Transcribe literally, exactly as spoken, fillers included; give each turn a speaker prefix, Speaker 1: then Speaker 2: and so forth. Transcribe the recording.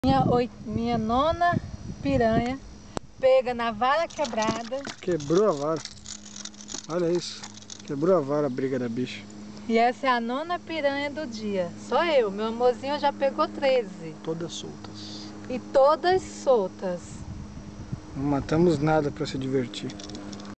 Speaker 1: Minha, oit... Minha nona piranha pega na vara quebrada.
Speaker 2: Quebrou a vara. Olha isso. Quebrou a vara a briga da bicha.
Speaker 1: E essa é a nona piranha do dia. Só eu. Meu amorzinho já pegou treze.
Speaker 2: Todas soltas.
Speaker 1: E todas soltas.
Speaker 2: Não matamos nada para se divertir.